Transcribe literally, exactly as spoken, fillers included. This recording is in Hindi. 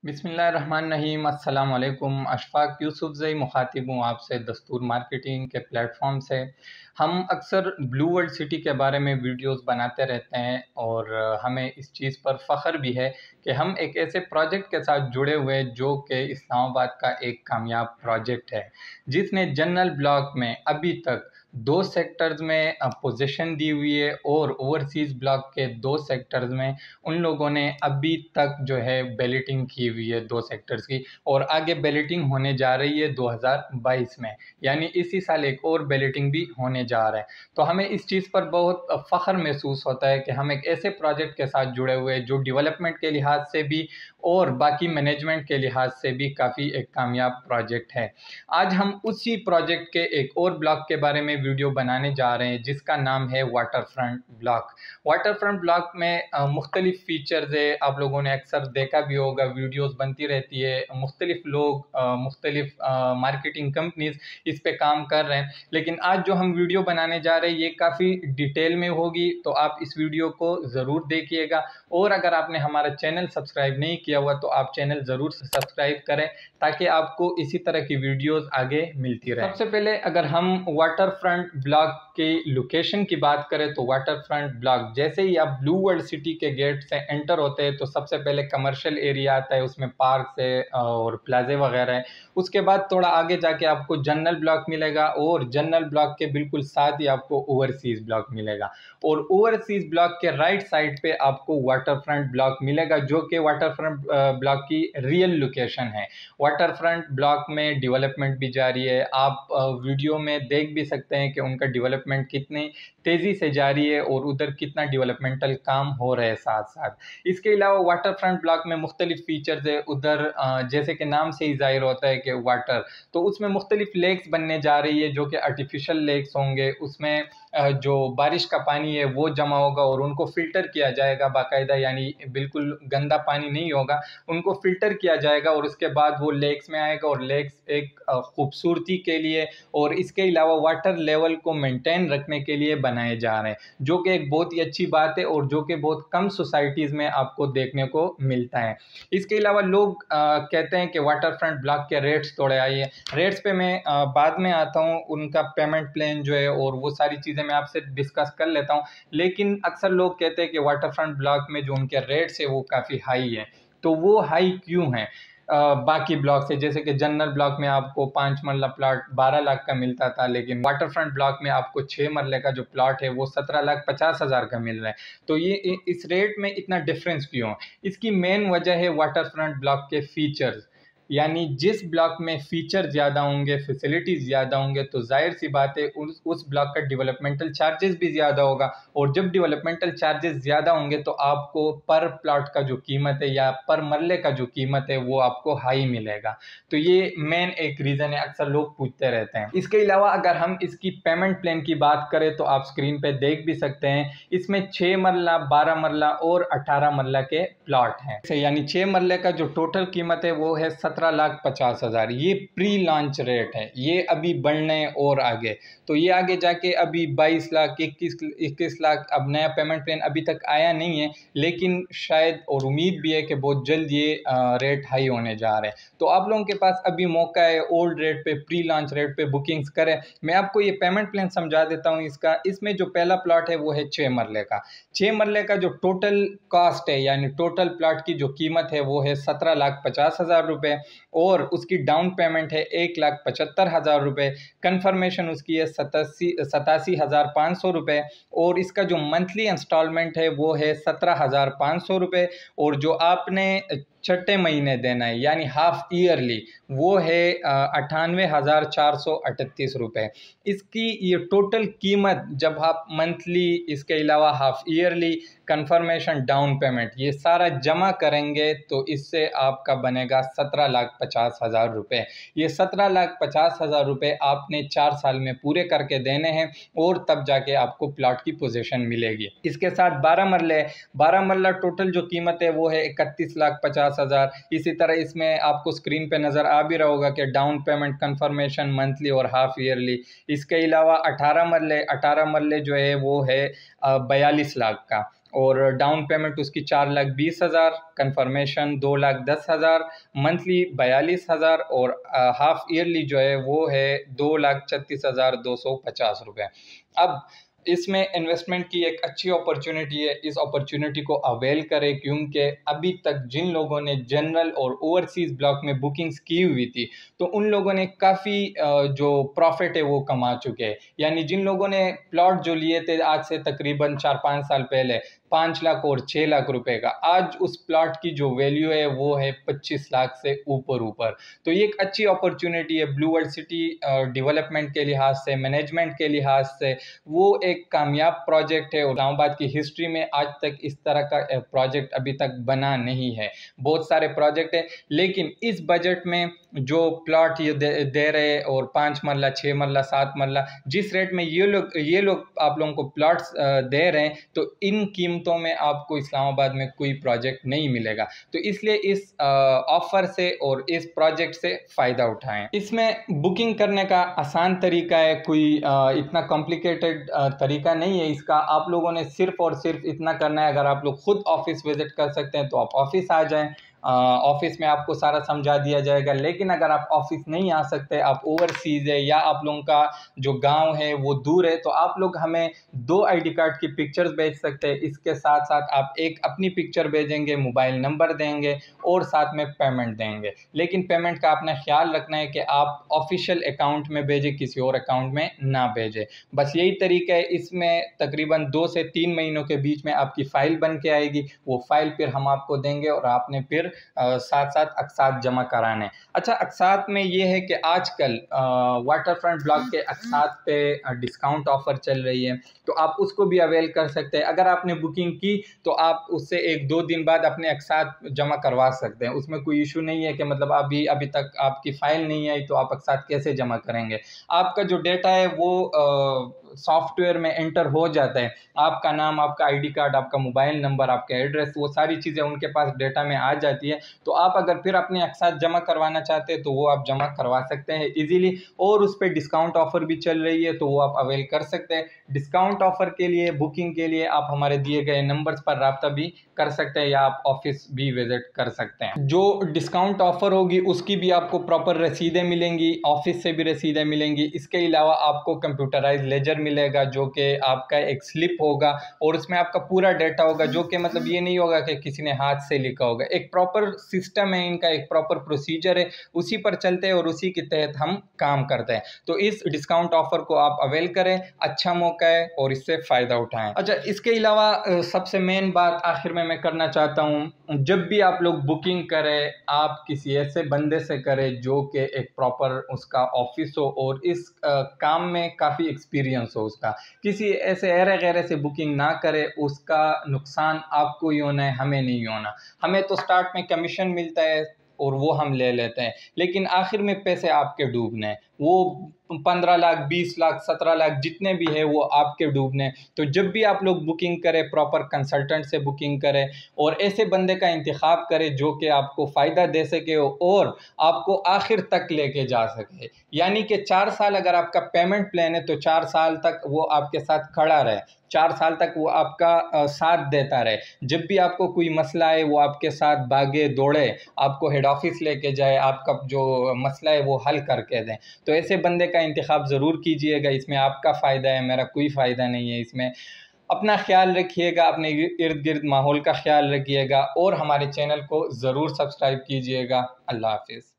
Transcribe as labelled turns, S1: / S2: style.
S1: बिस्मिल्लाहिर्रहमानिर्रहीम। अस्सलाम वालेकुम। अशफाक यूसुफ़ज़ई मुखातिब हूँ आपसे दस्तूर मार्केटिंग के प्लेटफॉर्म से। हम अक्सर ब्लू वर्ल्ड सिटी के बारे में वीडियोस बनाते रहते हैं और हमें इस चीज़ पर फ़ख्र भी है कि हम एक ऐसे प्रोजेक्ट के साथ जुड़े हुए हैं जो कि इस्लामाबाद का एक कामयाब प्रोजेक्ट है, जिसने जनरल ब्लॉक में अभी तक दो सेक्टर्स में पोजीशन दी हुई है और ओवरसीज़ ब्लॉक के दो सेक्टर्स में उन लोगों ने अभी तक जो है बैलेटिंग की हुई है दो सेक्टर्स की, और आगे बैलेटिंग होने जा रही है दो हज़ार बाईस में, यानी इसी साल एक और बैलेटिंग भी होने जा रहा है। तो हमें इस चीज़ पर बहुत फ़ख्र महसूस होता है कि हम एक ऐसे प्रोजेक्ट के साथ जुड़े हुए हैं जो डेवलपमेंट के लिहाज से भी और बाकी मैनेजमेंट के लिहाज से भी काफ़ी एक कामयाब प्रोजेक्ट है। आज हम उसी प्रोजेक्ट के एक और ब्लॉक के बारे में वीडियो बनाने जा रहे हैं जिसका नाम है waterfront block. Waterfront block में मुख्तलिफ फ़ीचर्स है, आप लोगों ने अक्सर देखा भी होगा, वीडियोस बनती रहती है, मुख्तलिफ लोग मुख्तलिफ मार्केटिंग कंपनीज इस पे काम कर रहे हैं। लेकिन आज जो हम वीडियो बनाने जा रहे हैं ये काफ़ी डिटेल में होगी, तो आप इस वीडियो को ज़रूर देखिएगा। और अगर आपने हमारा चैनल सब्सक्राइब नहीं किया हुआ तो आप चैनल ज़रूर सब्सक्राइब करें ताकि आपको इसी तरह की वीडियोस आगे मिलती रहे। सबसे पहले अगर हम वाटर फ्रंट ब्लॉक की लोकेशन की बात करें तो वाटर फ्रंट ब्लॉक जैसे ही आप ब्लू वर्ल्ड सिटी के गेट से एंटर होते हैं तो सबसे पहले कमर्शियल एरिया आता है, उसमें पार्क है और प्लाजे वगैरह है। उसके बाद थोड़ा आगे जाके आपको जनरल ब्लॉक मिलेगा और जनरल ब्लॉक के बिल्कुल साथ ही आपको ओवरसीज़ ब्लॉक मिलेगा, और ओवरसीज़ ब्लॉक के राइट साइड पे आपको वाटर फ्रंट ब्लॉक मिलेगा जो कि वाटर फ्रंट ब्लॉक की रियल लोकेशन है। वाटर फ्रंट ब्लॉक में डेवलपमेंट भी जारी है, आप वीडियो में देख भी सकते हैं कि उनका डेवलपमेंट कितनी तेज़ी से जारी है और उधर कितना डेवलपमेंटल काम हो रहे हैं साथ साथ। इसके अलावा वाटर फ्रंट ब्लॉक में मुख्तलिफ फीचर्स है, उधर जैसे कि नाम से ही जाहिर होता है कि वाटर, तो उसमें मुख्तलिफ लेक्स बनने जा रही है जो कि आर्टिफिशियल लेक्स होंगे। उसमें जो बारिश का पानी है वो जमा होगा और उनको फ़िल्टर किया जाएगा बाकायदा, यानी बिल्कुल गंदा पानी नहीं होगा, उनको फ़िल्टर किया जाएगा और उसके बाद वो लेक्स में आएगा और लेक्स एक खूबसूरती के लिए और इसके अलावा वाटर लेवल को मेंटेन रखने के लिए बनाए जा रहे हैं, जो कि एक बहुत ही अच्छी बात है और जो कि बहुत कम सोसाइटीज़ में आपको देखने को मिलता है। इसके अलावा लोग आ, कहते हैं कि वाटर फ्रंट ब्लॉक के रेट्स थोड़े आइए, रेट्स पे मैं आ, बाद में आता हूँ, उनका पेमेंट प्लान जो है और वो सारी चीज़ें मैं आपसे डिस्कस कर लेता हूँ। लेकिन अक्सर लोग कहते हैं कि वाटर फ्रंट ब्लॉक में जो उनके रेट्स है वो काफ़ी हाई है, तो वो हाई क्यों है बाकी ब्लॉक से? जैसे कि जनरल ब्लॉक में आपको पाँच मरला प्लॉट बारह लाख का मिलता था, लेकिन वाटर फ्रंट ब्लॉक में आपको छः मरले का जो प्लॉट है वो सत्रह लाख पचास हज़ार का मिल रहा है। तो ये इस रेट में इतना डिफरेंस क्यों? इसकी मेन वजह है वाटर फ्रंट ब्लॉक के फीचर्स, यानी जिस ब्लॉक में फ़ीचर ज़्यादा होंगे, फैसिलिटीज़ ज़्यादा होंगे, तो जाहिर सी बात है उस उस ब्लॉक का डेवलपमेंटल चार्जेस भी ज़्यादा होगा, और जब डेवलपमेंटल चार्जेस ज़्यादा होंगे तो आपको पर प्लॉट का जो कीमत है या पर मरले का जो कीमत है वो आपको हाई मिलेगा। तो ये मेन एक रीज़न है, अक्सर लोग पूछते रहते हैं। इसके अलावा अगर हम इसकी पेमेंट प्लान की बात करें तो आप स्क्रीन पे देख भी सकते हैं, इसमें छः मरला, बारह मरला और अठारह मरला के प्लॉट हैं, यानी छः मरले का जो टोटल कीमत है वो है सत्रह लाख पचास हज़ार। ये प्री लॉन्च रेट है, ये अभी बढ़ने और आगे, तो ये आगे जाके अभी बाईस लाख, इक्कीस इक्कीस लाख, अब नया पेमेंट प्लान अभी तक आया नहीं है, लेकिन शायद और उम्मीद भी है कि बहुत जल्द ये रेट हाई होने जा रहे हैं। तो आप लोगों के पास अभी मौका है, ओल्ड रेट पे, प्री लॉन्च रेट पे बुकिंग्स करें। मैं आपको ये पेमेंट प्लान समझा देता हूँ इसका। इसमें जो पहला प्लॉट है वो है छः मरले का। छः मरले का जो टोटल कॉस्ट है, यानी टोटल प्लॉट की जो कीमत है वो है सत्रह लाख पचास हज़ार रुपये, और उसकी डाउन पेमेंट है एक लाख पचहत्तर हज़ार रुपये, कन्फर्मेशन उसकी है सतासी सतासी हज़ार पाँच सौ रुपये, और इसका जो मंथली इंस्टॉलमेंट है वो है सत्रह हज़ार पाँच सौ रुपये, और जो आपने छठे महीने देना है यानी हाफ ईयरली वो है अट्ठानवे हज़ार चार सौ अड़तीस रुपये। इसकी ये टोटल कीमत जब आप मंथली, इसके अलावा half yearly, confirmation, down payment, ये सारा जमा करेंगे तो इससे आपका बनेगा सत्रह लाख पचास हज़ार रुपये। ये सत्रह लाख पचास हज़ार रुपये आपने चार साल में पूरे करके देने हैं और तब जाके आपको प्लॉट की पोजीशन मिलेगी। इसके साथ बारह मरले बारह मरला टोटल जो कीमत है वो है इकतीस लाख पचास हज़ार। इसी तरह इसमें आपको स्क्रीन पे नज़र आ भी रहा होगा कि डाउन पेमेंट, कंफर्मेशन, मंथली और हाफ ईयरली। इसके अलावा अठारह मरले अठारह मरले जो है वो है बयालीस लाख का, और डाउन पेमेंट उसकी चार लाख बीस हज़ार, कन्फर्मेशन दो लाख दस हज़ार, मंथली बयालीस हज़ार और हाफ ईयरली जो है वो है दो लाख छत्तीस हज़ार दो सौ पचास रुपये। अब इसमें इन्वेस्टमेंट की एक अच्छी अपॉर्चुनिटी है, इस अपॉर्चुनिटी को अवेल करें, क्योंकि अभी तक जिन लोगों ने जनरल और ओवरसीज़ ब्लॉक में बुकिंग्स की हुई थी तो उन लोगों ने काफ़ी जो प्रॉफिट है वो कमा चुके हैं। यानी जिन लोगों ने प्लॉट जो लिए थे आज से तकरीबन चार पाँच साल पहले पाँच लाख और छः लाख रुपए का, आज उस प्लॉट की जो वैल्यू है वो है पच्चीस लाख से ऊपर ऊपर। तो ये एक अच्छी अपॉर्चुनिटी है ब्लू वर्ल्ड सिटी डेवलपमेंट के लिहाज से, मैनेजमेंट के लिहाज से। वो एक कामयाब प्रोजेक्ट है और इस्लामाबाद की हिस्ट्री में आज तक इस तरह का प्रोजेक्ट अभी तक बना नहीं है। बहुत सारे प्रोजेक्ट है, लेकिन इस बजट में जो प्लॉट ये दे, दे रहे और पाँच मरला, छः मरला, सात मरला, जिस रेट में ये लोग ये लोग आप लोगों को प्लॉट्स दे रहे हैं, तो इन कीमतों में आपको इस्लामाबाद में कोई प्रोजेक्ट नहीं मिलेगा। तो इसलिए इस ऑफर से और इस प्रोजेक्ट से फ़ायदा उठाएं। इसमें बुकिंग करने का आसान तरीका है, कोई आ, इतना कॉम्प्लिकेटेड तरीका नहीं है इसका। आप लोगों ने सिर्फ और सिर्फ इतना करना है, अगर आप लोग खुद ऑफिस विजिट कर सकते हैं तो आप ऑफिस आ जाएं, ऑफिस में आपको सारा समझा दिया जाएगा। लेकिन अगर आप ऑफिस नहीं आ सकते, आप ओवरसीज़ है या आप लोगों का जो गांव है वो दूर है, तो आप लोग हमें दो आईडी कार्ड की पिक्चर्स भेज सकते हैं। इसके साथ साथ आप एक अपनी पिक्चर भेजेंगे, मोबाइल नंबर देंगे और साथ में पेमेंट देंगे। लेकिन पेमेंट का आपने ख्याल रखना है कि आप ऑफिशियल अकाउंट में भेजें, किसी और अकाउंट में ना भेजें। बस यही तरीका है। इसमें तकरीबन दो से तीन महीनों के बीच में आपकी फ़ाइल बन के आएगी, वो फ़ाइल फिर हम आपको देंगे और आपने फिर साथ साथ अक्सात जमा कराने। अच्छा, अक्सात में ये है कि आजकल वाटर फ्रंट ब्लॉक के अक्सात पे डिस्काउंट ऑफर चल रही है, तो आप उसको भी अवेल कर सकते हैं। अगर आपने बुकिंग की तो आप उससे एक दो दिन बाद अपने अक्सात जमा करवा सकते हैं, उसमें कोई इशू नहीं है कि मतलब अभी अभी तक आपकी फ़ाइल नहीं आई तो आप अक्सात कैसे जमा करेंगे। आपका जो डेटा है वो सॉफ्टवेयर में एंटर हो जाता है, आपका नाम, आपका आईडी कार्ड, आपका मोबाइल नंबर, आपका एड्रेस, वो सारी चीज़ें उनके पास डेटा में आ जाती है। तो आप अगर फिर अपने अक्सात जमा करवाना चाहते हैं तो वो आप जमा करवा सकते हैं इजीली, और उस पर डिस्काउंट ऑफर भी चल रही है तो वो आप अवेल कर सकते हैं। डिस्काउंट ऑफर के लिए, बुकिंग के लिए आप हमारे दिए गए नंबर्स पर रब्ता भी कर सकते हैं या आप ऑफिस भी विजिट कर सकते हैं। जो डिस्काउंट ऑफर होगी उसकी भी आपको प्रॉपर रसीदें मिलेंगी, ऑफिस से भी रसीदें मिलेंगी। इसके अलावा आपको कंप्यूटराइज लेजर मिलेगा जो कि आपका एक स्लिप होगा और उसमें आपका पूरा डेटा होगा, जो कि मतलब ये नहीं होगा कि किसी ने हाथ से लिखा होगा। एक प्रॉपर सिस्टम है इनका, एक प्रॉपर प्रोसीजर है, उसी पर चलते हैं और उसी के तहत हम काम करते हैं। तो इस डिस्काउंट ऑफर को आप अवेल करें, अच्छा मौका है और इससे फ़ायदा उठाएं। अच्छा, इसके अलावा सबसे मेन बात आखिर में मैं करना चाहता हूँ, जब भी आप लोग बुकिंग करें आप किसी ऐसे बंदे से करें जो कि एक प्रॉपर उसका ऑफिस हो और इस आ, काम में काफ़ी एक्सपीरियंस हो उसका। किसी ऐसे ऐरे गैरे से बुकिंग ना करे, उसका नुकसान आपको ही होना है, हमें नहीं होना। हमें तो स्टार्ट में कमीशन मिलता है और वो हम ले लेते हैं, लेकिन आखिर में पैसे आपके डूबने हैं। वो पंद्रह लाख, बीस लाख, सत्रह लाख जितने भी है वो आपके डूबने। तो जब भी आप लोग बुकिंग करें प्रॉपर कंसल्टेंट से बुकिंग करें और ऐसे बंदे का इंतखाब करें जो कि आपको फ़ायदा दे सके और आपको आखिर तक लेके जा सके। यानी कि चार साल अगर आपका पेमेंट प्लान है तो चार साल तक वो आपके साथ खड़ा रहे, चार साल तक वो आपका साथ देता रहे। जब भी आपको कोई मसला है वो आपके साथ भागे दौड़े, आपको हेड ऑफिस लेके जाए, आपका जो मसला है वो हल करके दें। तो ऐसे बंदे का इंतखाब ज़रूर कीजिएगा, इसमें आपका फ़ायदा है, मेरा कोई फ़ायदा नहीं है इसमें। अपना ख्याल रखिएगा, अपने इर्द गिर्द माहौल का ख्याल रखिएगा और हमारे चैनल को ज़रूर सब्सक्राइब कीजिएगा। अल्लाह हाफिज़।